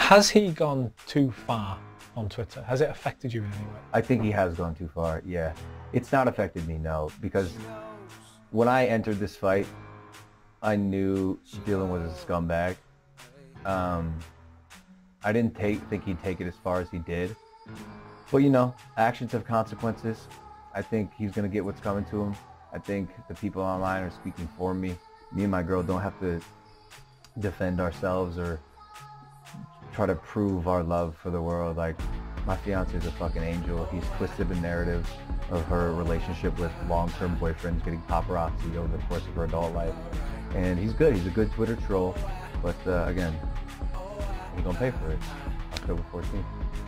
Has he gone too far on Twitter? Has it affected you in any way? I think he has gone too far, yeah. It's not affected me, no, because when I entered this fight, I knew Dylan was a scumbag. I didn't think he'd take it as far as he did. But you know, actions have consequences. I think he's going to get what's coming to him. I think the people online are speaking for me. Me and my girl don't have to defend ourselves or try to prove our love for the world. Like, my fiance is a fucking angel. He's twisted the narrative of her relationship with long-term boyfriends, getting paparazzi over the course of her adult life. And he's good. He's a good Twitter troll. But again, he's gonna pay for it. October 14th.